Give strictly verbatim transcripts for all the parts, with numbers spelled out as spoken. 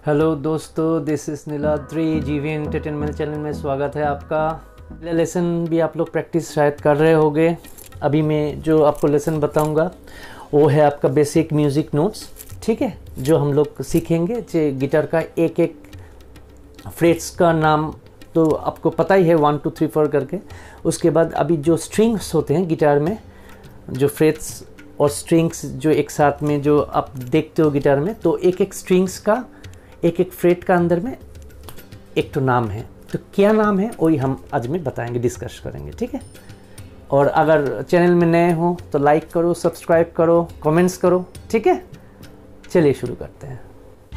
Hello दोस्तों, this is Niladri जीवी entertainment channel में स्वागत है आपका। लेसन भी आप लोग प्रैक्टिस शायद कर रहे होंगे। अभी मैं जो आपको लेसन बताऊंगा वो है आपका बेसिक म्यूज़िक नोट्स, ठीक है, जो हम लोग सीखेंगे। जे गिटार का एक एक फ्रेट्स का नाम तो आपको पता ही है, वन टू थ्री फोर करके। उसके बाद अभी जो स्ट्रिंग्स होते हैं गिटार में, जो फ्रेट्स और स्ट्रिंग्स जो एक साथ में जो आप देखते हो गिटार में, तो एक एक स्ट्रिंग्स का एक एक फ्रेट का अंदर में एक तो नाम है। तो क्या नाम है वही हम आज में बताएंगे, डिस्कस करेंगे, ठीक है। और अगर चैनल में नए हो तो लाइक करो, सब्सक्राइब करो, कमेंट्स करो, ठीक है। चलिए शुरू करते हैं।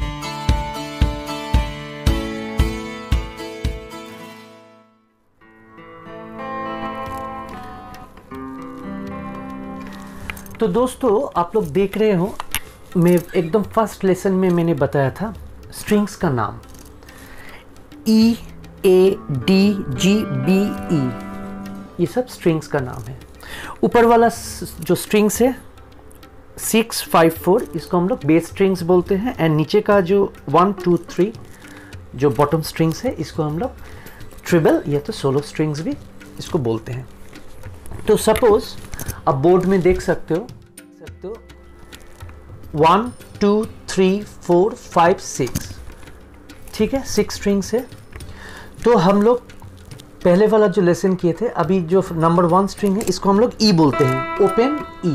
तो दोस्तों आप लोग देख रहे हो, मैं एकदम फर्स्ट लेसन में मैंने बताया था स्ट्रिंग्स का नाम ई A D G B E, ये सब स्ट्रिंग्स का नाम है। ऊपर वाला जो स्ट्रिंग्स है सिक्स फाइव फोर, इसको हम लोग बेस स्ट्रिंग्स बोलते हैं। एंड नीचे का जो वन टू थ्री जो बॉटम स्ट्रिंग्स है, इसको हम लोग ट्रिबल या तो सोलो स्ट्रिंग्स भी इसको बोलते हैं। तो सपोज आप बोर्ड में देख सकते हो सकते हो one two three four five six, ठीक है, सिक्स स्ट्रिंग्स है। तो हम लोग पहले वाला जो लेसन किए थे, अभी जो नंबर वन स्ट्रिंग है इसको हम लोग ई बोलते हैं, ओपन ई।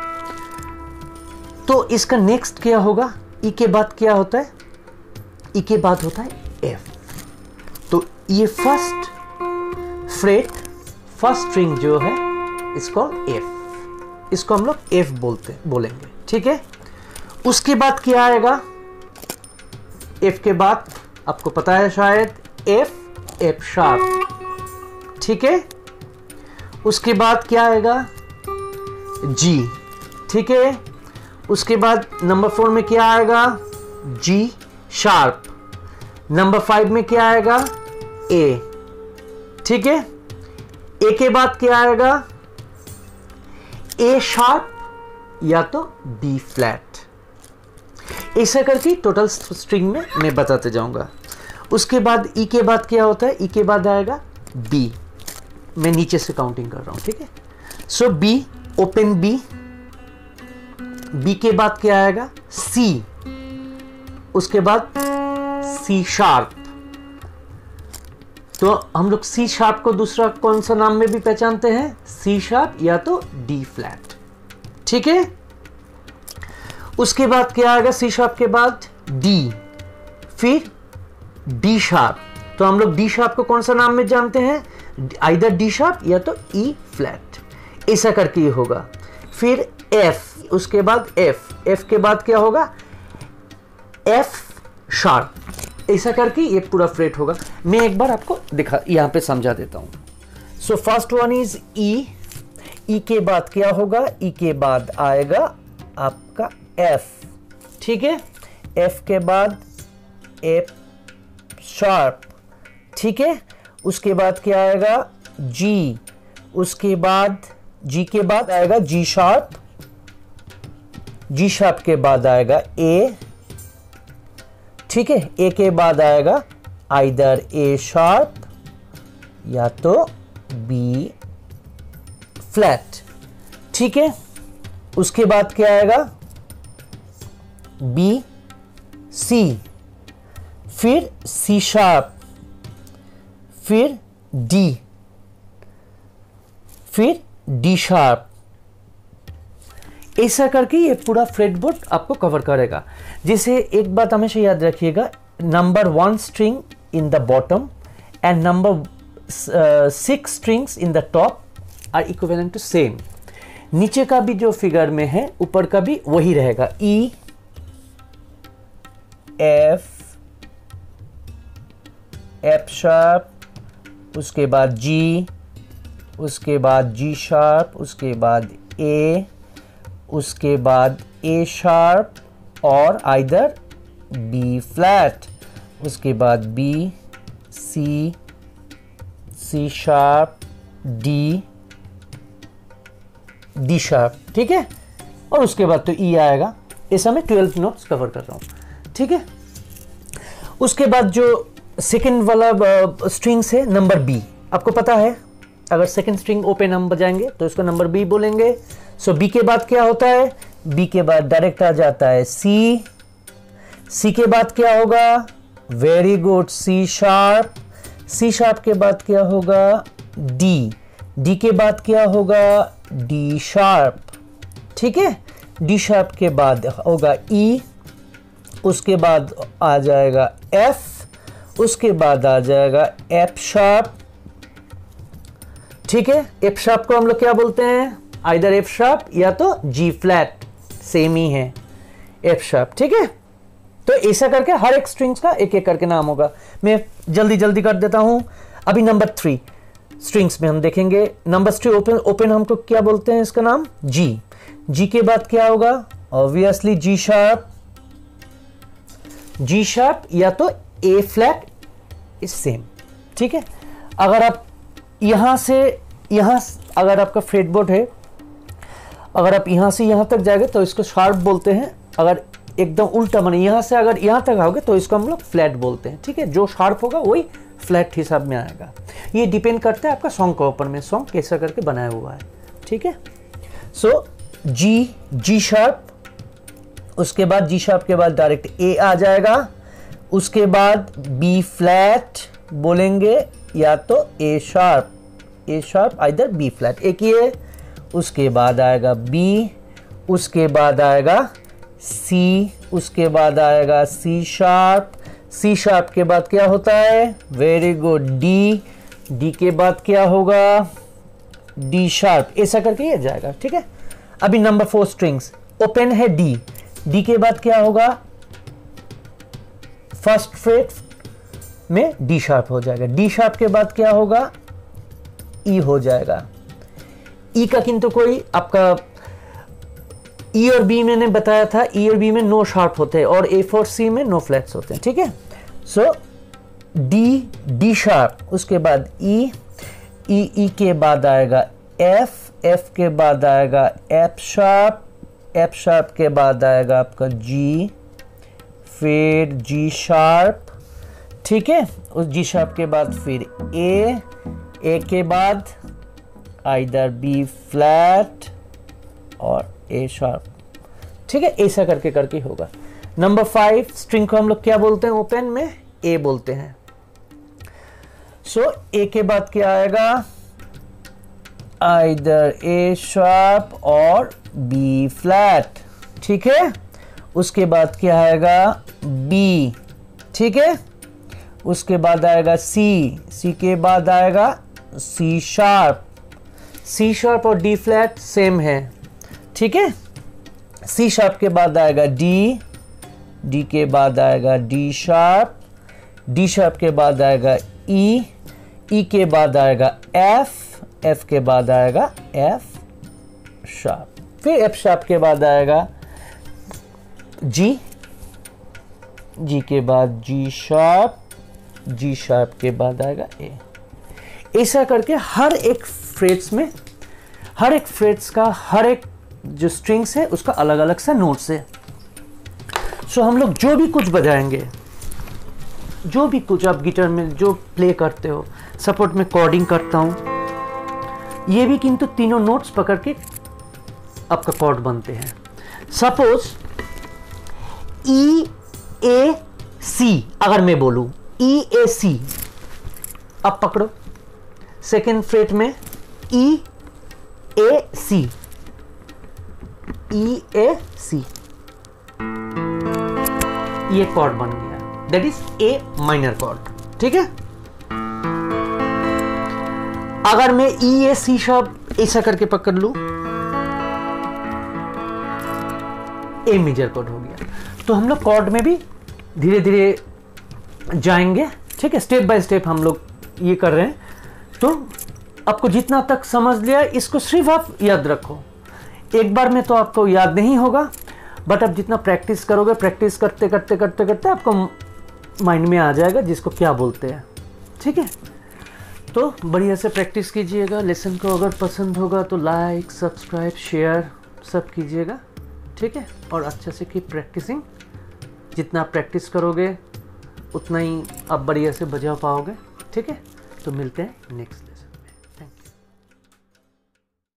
तो इसका नेक्स्ट क्या होगा, ई के बाद क्या होता है, ई के बाद होता है एफ। तो ये फर्स्ट फ्रेट, फर्स्ट स्ट्रिंग जो है इसको एफ, इसको हम लोग एफ बोलते बोलेंगे, ठीक है। उसके बाद क्या आएगा, एफ के बाद आपको पता है शायद एफ, एफ शार्प, ठीक है। उसके बाद क्या आएगा जी, ठीक है। उसके बाद नंबर फोर में क्या आएगा जी शार्प। नंबर फाइव में क्या आएगा ए, ठीक है। ए के बाद क्या आएगा ए शार्प या तो बी फ्लैट। ऐसा करके टोटल स्ट्रिंग में मैं बताते जाऊंगा। उसके बाद ई के बाद क्या होता है, ई के बाद आएगा बी। मैं नीचे से काउंटिंग कर रहा हूं, ठीक है। So B, open B. B के बाद क्या आएगा सी, उसके बाद सी शार्प। तो हम लोग सी शार्प को दूसरा कौन सा नाम में भी पहचानते हैं, सी शार्प या तो डी फ्लैट, ठीक है। उसके बाद क्या आएगा सी शार्प के बाद डी, फिर डी शार्प। तो हम लोग डी शार्प को कौन सा नाम में जानते हैं, आइदर डी शार्प या तो ई फ्लैट। ऐसा करके ये होगा। फिर एफ, उसके बाद एफ, एफ के बाद क्या होगा एफ शार्प। ऐसा करके ये पूरा फ्रेट होगा। मैं एक बार आपको दिखा यहां पे समझा देता हूं। So first one is E. E के बाद क्या होगा, ई के बाद आएगा आपका एफ, ठीक है। एफ के बाद एफ शार्प, ठीक है। उसके बाद क्या आएगा जी, उसके बाद जी के बाद आएगा जी शार्प, जी शार्प के बाद आएगा ए, ठीक है। ए के बाद आएगा आइदर ए शार्प या तो बी फ्लैट, ठीक है। उसके बाद क्या आएगा बी सी, फिर सी शार्प, फिर डी, फिर डी शार्प। ऐसा करके ये पूरा फ्रेटबोर्ड आपको कवर करेगा। जैसे एक बात हमेशा याद रखिएगा, number one string in the bottom and number six strings in the top are equivalent to same. नीचे का भी जो फिगर में है ऊपर का भी वही रहेगा, ई एफ, एफ शार्प, उसके बाद जी, उसके बाद जी शार्प, उसके बाद ए, उसके बाद ए शार्प और आइदर बी फ्लैट, उसके बाद B, C, C sharp, D, D sharp, ठीक है। और उसके बाद तो ई आएगा। ऐसा मैं ट्वेल्व नोट्स कवर कर रहा हूँ, ठीक है। उसके बाद जो सेकंड वाला स्ट्रिंग्स है नंबर बी, आपको पता है अगर सेकंड स्ट्रिंग ओपन हम बजाएंगे तो इसको नंबर बी बोलेंगे। सो बी के बाद क्या होता है, बी के बाद डायरेक्ट आ जाता है सी, सी के बाद क्या होगा, very good, C sharp, C sharp के बाद क्या होगा, डी, डी के बाद क्या होगा, डी शार्प, ठीक है, डी शार्प के बाद होगा ई, उसके बाद आ जाएगा एफ, उसके बाद आ जाएगा एफ शार्प, ठीक है। एफ शार्प को हम लोग क्या बोलते हैं, आइदर एफ शार्प या तो जी फ्लैट, सेम ही है एफ शार्प, ठीक है। तो ऐसा करके हर एक स्ट्रिंग्स का एक एक करके नाम होगा। मैं जल्दी जल्दी कर देता हूं। अभी नंबर थ्री स्ट्रिंग्स में हम देखेंगे, नंबर थ्री ओपन ओपन हमको क्या बोलते हैं, इसका नाम जी, जी के बाद क्या होगा, obviously G sharp, G sharp या तो ए फ्लैट इज सेम, ठीक है। अगर आप यहां से यहां अगर आपका फ्रेटबोर्ड है, अगर आप यहां से यहां तक जाएंगे तो इसको शार्प बोलते हैं, अगर एकदम उल्टा माने यहां से अगर यहां तक आओगे तो इसको हम लोग फ्लैट बोलते हैं, ठीक है। जो शार्प होगा वही फ्लैट हिसाब में आएगा। ये डिपेंड करता है आपका सॉन्ग के ऊपर में, सॉन्ग कैसा करके बनाया हुआ है, ठीक है। सो जी, जी शार्प, उसके बाद जी शार्प के बाद डायरेक्ट ए आ जाएगा, उसके बाद बी फ्लैट बोलेंगे या तो A sharp, A sharp either B flat, एक ही है। उसके बाद आएगा बी, उसके बाद आएगा सी, उसके बाद आएगा सी शार्प, सी शार्प के बाद क्या होता है, वेरी गुड, डी, डी के बाद क्या होगा, डी शार्प, ऐसा करके ये जाएगा, ठीक है। अभी नंबर फोर स्ट्रिंग्स ओपन है डी, डी के बाद क्या होगा, फर्स्ट फ्रेट में डी शार्प हो जाएगा, डी शार्प के बाद क्या होगा, ई हो जाएगा। ई का किंतु कोई आपका ई और बी मैंने बताया था, ई और बी में नो शार्प होते हैं और ए फोर सी में नो फ्लैट्स होते हैं, ठीक है। सो डी, डी शार्प, उसके बाद ई, ई, ई के बाद आएगा एफ, एफ के बाद आएगा एफ शार्प, एफ शार्प के बाद आएगा आपका जी, फिर जी शार्प, ठीक है। उस जी शार्प के बाद फिर ए, ए के बाद आइदर बी फ्लैट और ए शार्प, ठीक है। ऐसा करके करके होगा। नंबर फाइव स्ट्रिंग को हम लोग क्या बोलते हैं, ओपन में ए बोलते हैं। सो so, ए के बाद क्या आएगा, आइदर ए शार्प और बी फ्लैट, ठीक है। उसके बाद क्या आएगा, बी, ठीक है। उसके बाद आएगा सी, सी के बाद आएगा सी शार्प, सी शार्प और डी फ्लैट सेम है, ठीक है। सी शार्प के बाद आएगा डी, डी के बाद आएगा डी शार्प, डी शार्प के बाद आएगा ई, ई के बाद आएगा एफ, एफ के बाद आएगा एफ शार्प, फिर एफ शार्प के बाद आएगा जी, जी के बाद जी शार्प, जी शार्प के बाद आएगा ए। ऐसा करके हर एक फ्रेट्स में, हर एक फ्रेट्स का हर एक जो स्ट्रिंग्स है उसका अलग अलग सा नोट्स है। सो हम लोग जो भी कुछ बजाएंगे, जो भी कुछ आप गिटार में जो प्ले करते हो, सपोर्ट में कॉर्डिंग करता हूं, ये भी किंतु तीनों नोट्स पकड़ के आपका कॉर्ड बनते हैं। सपोज ई ए सी, अगर मैं बोलूं ई ए सी, अब पकड़ो सेकेंड फ्रेट में ई ए सी, ई ए सी, ये कॉर्ड बन गया, that is A minor chord, ठीक है। अगर मैं ई ए सी शब्द ऐसा करके पकड़ लूं, ए मेजर कॉर्ड हो गया। तो हम लोग कॉर्ड में भी धीरे धीरे जाएंगे, ठीक है, स्टेप बाय स्टेप हम लोग ये कर रहे हैं। तो आपको जितना तक समझ लिया, इसको सिर्फ आप याद रखो। एक बार में तो आपको याद नहीं होगा, बट आप जितना प्रैक्टिस करोगे, प्रैक्टिस करते करते करते करते आपको माइंड में आ जाएगा जिसको क्या बोलते हैं, ठीक है। तो बढ़िया से प्रैक्टिस कीजिएगा। लेसन को अगर पसंद होगा तो लाइक, सब्सक्राइब, शेयर सब कीजिएगा, ठीक है। और अच्छा से कीप प्रैक्टिसिंग। जितना आप प्रैक्टिस करोगे उतना ही आप बढ़िया से बजा पाओगे। ठीक है, तो मिलते हैं नेक्स्ट।